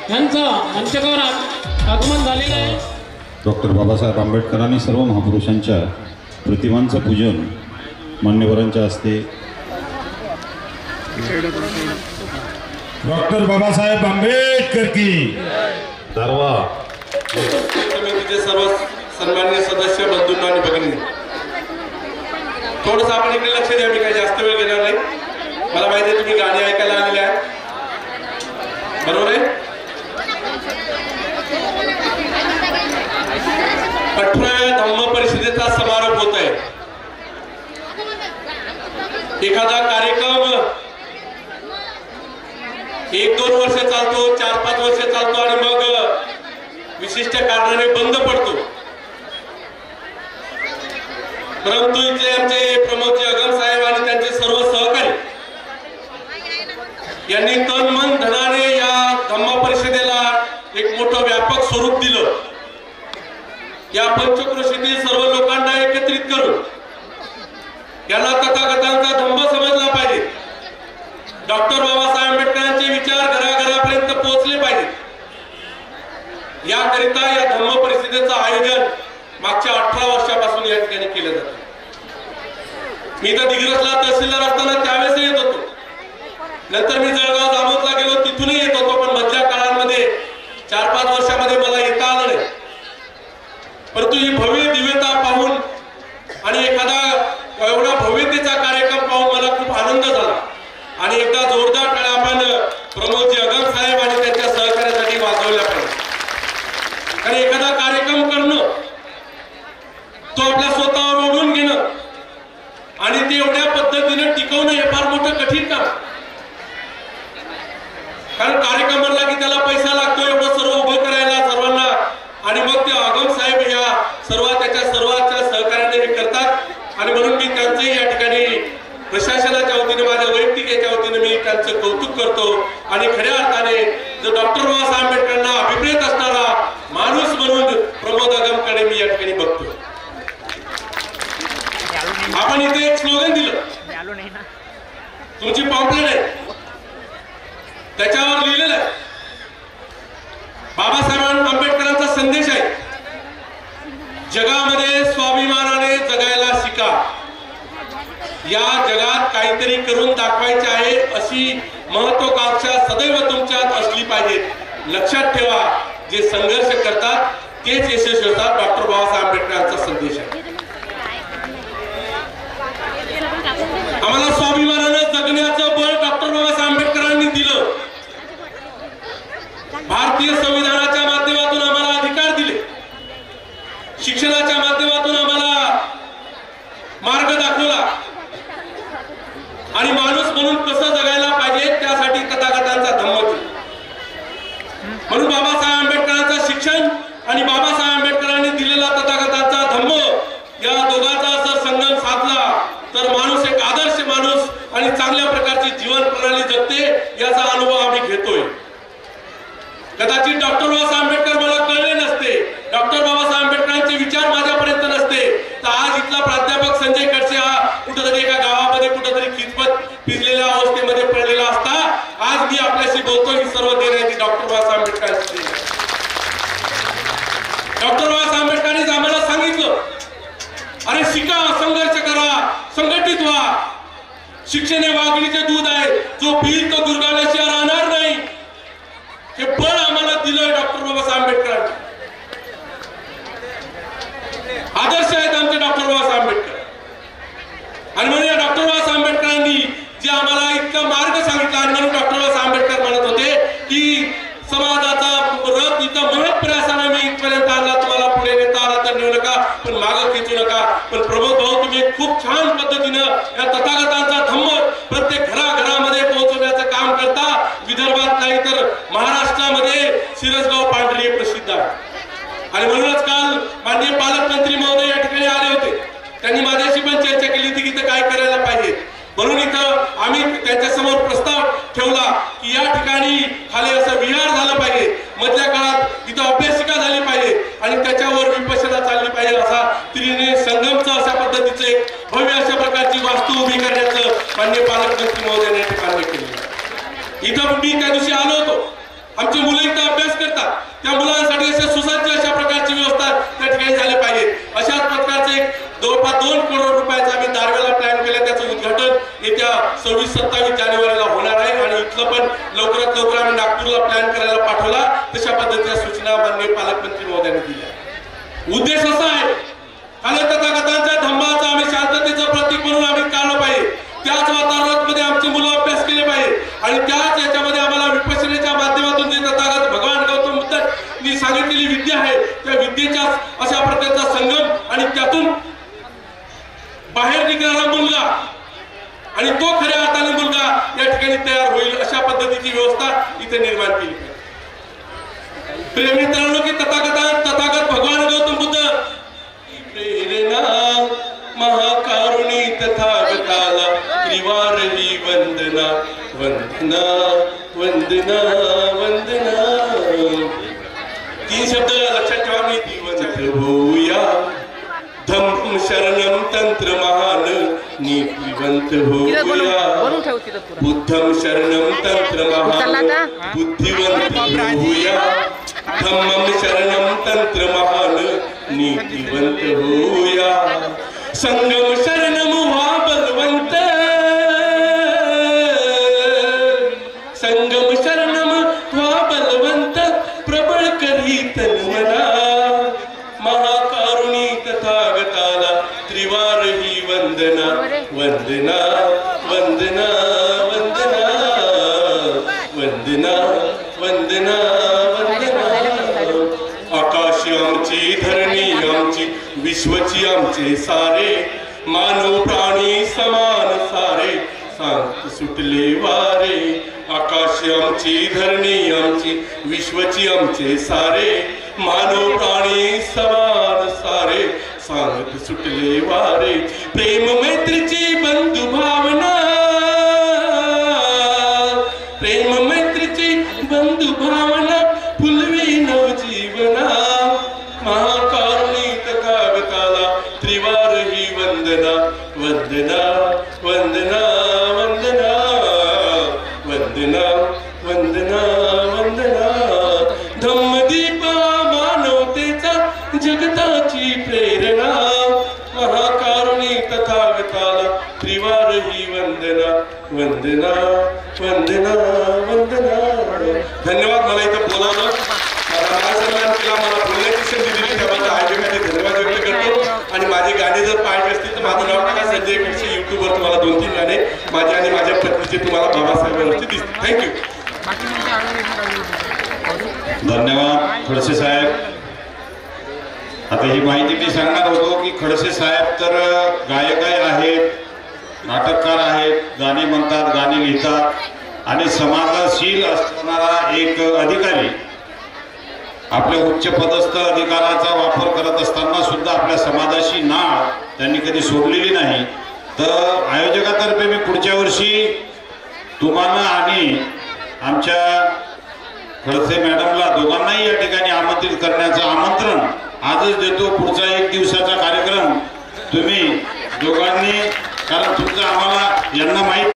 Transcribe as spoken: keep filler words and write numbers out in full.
यांचं मंचकावर आगमन झालेलं आहे। डॉक्टर बाबासाहेब आंबेडकरांनी सर्व महापुरुषांच्या प्रतिमांचं पूजन मान्यवरांच्या हस्ते डॉक्टर बाबासाहेब आंबेडकर की दारवा समितीचे सर्व सन्माननीय सदस्य बंधूंना आणि भगिनी, थोडंसं आपण इकडे लक्ष द्या। मी काही जास्त वेळ घेणार नाही। मला माहिती आहे तुम्ही गाणी ऐकायला आलेले आहे, बरोबर आहे। अठराव्या धम्म परिषदेचा समारोप होत आहे। एखादा कार्यक्रम एक दोन वर्ष चालतो, चार पाच वर्ष चालतो आणि मग विशिष्ट कारणाने बंद पडतो। परंतु इथले आमचे प्रमोदजी अगम साहेब आणि त्यांचे सर्व सहकारी यांनी तन मन धनाने या धम्म परिषदेला एक मोठं व्यापक स्वरूप दिलं। या पंचक्रोशीतील सर्व लोकांना एकत्रित करून यांना तथागतांचा धम्म समजला पाहिजे। डॉक्टर बाबासाहेब आंबेडकरांचे विचार घराघरापर्यंत पोहोचले पाहिजेत। याकरिता या धम्म परिषदेचं आयोजन मागच्या अठरा वर्षापासून या ठिकाणी केलं जातं। मी तर दिग्रसला तहसीलदार असताना त्यावेळेस येत होतो, नंतर मी जळगाव जामोदला गेलो, तिथूनही येत होतो, पण मधल्या काळामध्ये चार पाच वर्षामध्ये मला येता आलं नाही। परंतु ही भव्य दिव्यता पाहून आणि एखादा एवढा भव्यतेचा कार्यक्रम पाहून मला खूप आनंद झाला आणि एकदा जोरदार टाळ्या आपण प्रमोदजी अगम साहेब आणि त्यांच्या सहकार्यासाठी वाजवल्या पाहिजे। कारण एखादा कार्यक्रम करणं, तो आपल्या स्वतःवर ओढून घेणं आणि ते एवढ्या पद्धतीने टिकवणं हे फार मोठं कठीण काम। कारण कार्यक्रम म्हणला की त्याला पैसा लागतो, एवढं सर्व उभं करायला सर्वांना, आणि मग ते अगम साहेब या सर्व त्याच्या सर्वांच्या सहकार्याने हे करतात। आणि म्हणून मी त्यांचंही या ठिकाणी प्रशासनाच्या वतीने, माझ्या वैयक्तिक याच्या वतीने मी त्यांचं कौतुक करतो। आणि खऱ्या अर्थाने जो डॉक्टर बाबासाहेब आंबेडकरांना अभिप्रेत असणारा माणूस म्हणून प्रमोद अगमकडे मी या ठिकाणी बघतो। आपण इथे एक स्लोगन दिलं, तुमची पॉम्पलेट आहे, त्याच्यावर लिहिलेलं आहे बाबासाहेब आंबेडकरांचा संदेश आहे, जगामध्ये स्वाभिमानाने जगायला शिका। या जगात काहीतरी करून दाखवायचे आहे अशी महत्वाकांक्षा सदैव तुमच्यात असली पाहिजे। लक्षात ठेवा, जे संघर्ष करतात तेच यशस्वी होतात। डॉक्टर बाबासाहेब आंबेडकरांचा संदेश आहे। आम्हाला स्वाभिमानाने जगण्याचं बळ डॉक्टर बाबासाहेब आंबेडकरांनी दिलं। भारतीय संविधानाच्या माध्यमातून आम्हाला अधिकार दिले, शिक्षणाच्या माध्यमातून आम्हाला मार्ग दाखवला आणि माणूस म्हणून कसं जगायला पाहिजे त्यासाठी तथागतांचा धम्म दिला। म्हणून बाबासाहेब आंबेडकरांचं शिक्षण आणि बाबासाहेब आंबेडकरांनी दिलेला तथागतांचा धम्म, या दोघांचा जर संगम साधला तर माणूस एक आदर्श माणूस आणि चांगल्या प्रकारची जीवन प्रणाली जगते, याचा अनुभव आम्ही घेतोय। कदाचित डॉक्टर बाबासाहेब आंबेडकर मला कळले नसते, डॉक्टर बाबासाहेब आंबेडकरांचे विचार माझ्यापर्यंत नसते, तर आज इथला प्राध्यापक संजय खडसे हा कुठेतरी एका गावामध्ये कुठेतरी खिचपत भिजलेल्या अवस्थेमध्ये पडलेला असता आज मी आपल्याशी बोलतो। ही सर्व देण्याची डॉक्टर बाबासाहेब आंबेडकरांची। डॉक्टर बाबासाहेब आंबेडकरांनी आम्हाला सांगितलं, अरे शिका, संघर्ष करा, संघटित व्हा। शिक्षण हे वाघिणीचे दूध आहे, जो पिईल तो दुर्गावल्याशिवाय राहणार नाही। हे बळ आम्हाला दिलंय डॉक्टर बाबासाहेब आंबेडकरांनी। आदर्श आहेत आमचे डॉक्टर बाबासाहेब आंबेडकर। आणि म्हणून या डॉक्टर बाबासाहेब आंबेडकरांनी जे आम्हाला इतका मार्ग सांगितला, आणि म्हणून डॉक्टर बाबासाहेब आंबेडकर म्हणत होते की समाजाचा रथ इथं महत् प्रयासाने मी इथपर्यंत आणला, तुम्हाला पुढे नेता आला तर नेऊ नका, पण मागं खेचू नका। पण प्रमोद भाऊ, तुम्ही खूप छान पद्धतीनं या तथागतांचा धम्म प्रत्येक घराघरामध्ये पोहोचवण्याचं काम करता। विदर्भात नाही तर महाराष्ट्रामध्ये शिरसगाव पांढरी प्रसिद्ध आहे। आणि म्हणूनच काल माननीय पालकमंत्री महोदय या ठिकाणी आले होते, त्यांनी माझ्याशी पण चर्चा केली होती की इथं काय करायला पाहिजे। म्हणून इथं आम्ही त्यांच्यासमोर प्रस्ताव ठेवला की या ठिकाणी खाली असं विहार झालं पाहिजे, मधल्या काळात इथं अभ्यासिका झाली पाहिजे आणि त्याच्यावर विपश्यना चालली पाहिजे, असा त्रिने संगमचं अशा पद्धतीचं एक भव्य अशा प्रकारची वास्तू उभी करण्याचं माननीय पालकमंत्री महोदयांनी या ठिकाणी केलं। इथं मी त्या दिवशी आलो होतो, आमची मुलं इथं अभ्यास करतात त्या मुलांसाठी अशा सुसज्ज अशा प्रकारची व्यवस्था त्या ठिकाणी झाली पाहिजे. अशाच प्रकारचे एक जवळपास दोन करोड रुपयाचा आम्ही दारव्याला प्लॅन केला. त्याचं उद्घाटन येत्या सव्वीस सत्तावीस जानेवारीला होणार आहे आणि इथलं पण लवकरात लवकर आम्ही नागपूरला प्लॅन करायला पाठवला. तशा पद्धतीच्या सूचना माननीय पालकमंत्री महोदयांनी दिल्या. उद्देश असा आहे खाली तथागतांच्या धम्माचं आम्ही शांततेचं प्रतीक म्हणून आम्ही काढलं पाहिजे. त्याच वातावरणामध्ये आमची मुलं अभ्यास केले पाहिजे आणि त्याच याच्यामध्ये आम्हाला विपश्यनेच्या माध्यमातून जे तथागत भगवान गौतम बुद्धांनी सांगितलेली विद्या आहे त्या विद्येच्या अशा प्रकारचा संगम आणि त्यातून बाहेर निघणारा मुलगा आणि तो खऱ्या अर्थाने मुलगा या ठिकाणी तयार होईल अशा पद्धतीची व्यवस्था इथे निर्माण केली पाहिजे. प्रिय मित्रांनो की तथागत तथागत भगवान गौतम बुद्ध प्रेरणा महाकारुणी तथागताला त्रिवारही वंदना वंदना वंदना वंदना. तीन शब्द लक्षात ठेवा. मी दिवंत होऊया धम्म शरणम तंत्र महान नीतिवंत होऊया बुद्धम शरणम तंत्र महान बुद्धिवंत होऊया धम्मम शरणम तंत्र महान नीतिवंत होऊया संगम शरणम व्हा बलवंत संगम शरणम व्हा बलवंत प्रबळ करी तन्मना महाकारुणी तथागताला त्रिवारही वंदना वंदना वंदना वंदना वंदना वंदना वंदना. आकाशी आमची धरणी आमची विश्वची आमचे सारे मानव प्राणी समान सारे सांत सुटले वारे. आकाशी आमची धरणी आमची विश्वची आमचे सारे मानव प्राणी समान सारे सांगत सुटले वारे. प्रेम मैत्रीची बंधु भावना प्रेम मैत्रीची बंधु भावना फुलवी नवजीवना महाकारुणी तथागताला त्रिवारही वंदना वंदना वंदना वंदना वंदना वंदना वंदना. धम्मदीप मानवतेचा जगताची प्रेरणा महाकारुणी तथागताला त्रिवारही वंदना वंदना वंदना वंदना. धन्यवाद. मला इथं बोलावलं मला बोलण्याची संधी दिली त्याबद्दल आयोजकांचे धन्यवाद व्यक्त करतो. आणि माझे गाणे जर पाहिजे असतील तर माझं नाव टाका संजय पिक्षे. युट्यूबवर तुम्हाला दोन तीन गाणे माझे आणि माझ्या पत्नीचे तुम्हाला बाबासाहेबांवरती दिसतील. थँक्यू. धन्यवाद खडसे साहेब. आता ही माहिती मी सांगणार होतो की खडसे साहेब तर गायकही आहेत, नाटककार आहेत, गाणी म्हणतात, गाणी लिहितात आणि समाजशील असणारा एक अधिकारी. आपल्या उच्च पदस्थ अधिकाराचा वापर करत असताना सुद्धा आपल्या समाजाशी नाळ त्यांनी कधी सोडलेली नाही. तर आयोजकातर्फे मी पुढच्या वर्षी तुम्हाला आणि आमच्या खडसे मॅडमला दोघांनाही या ठिकाणी आमंत्रित करण्याचं आमंत्रण आजच देतो. पुढचा एक दिवसाचा कार्यक्रम तुम्ही दोघांनी, कारण तुमचं आम्हाला यांना माहीत